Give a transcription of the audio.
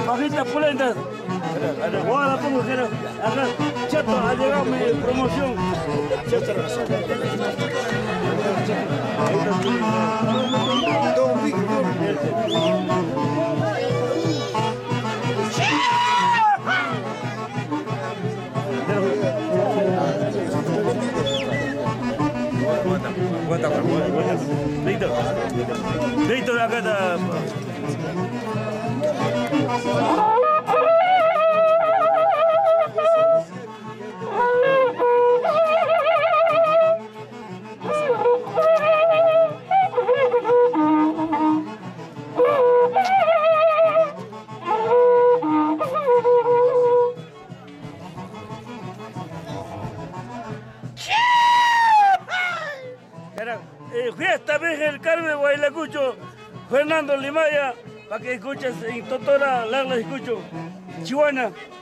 Bajita pulenta. Ahora la pongo, acá, chato, ha llegado mi promoción. Chato, Don Víctor. Aguanta. Víctor, acá está. Fiesta Virgen del Carmen, Guaylacucho, Fernando Limaya, para que escuches en Totora, la escucho, Chihuahua.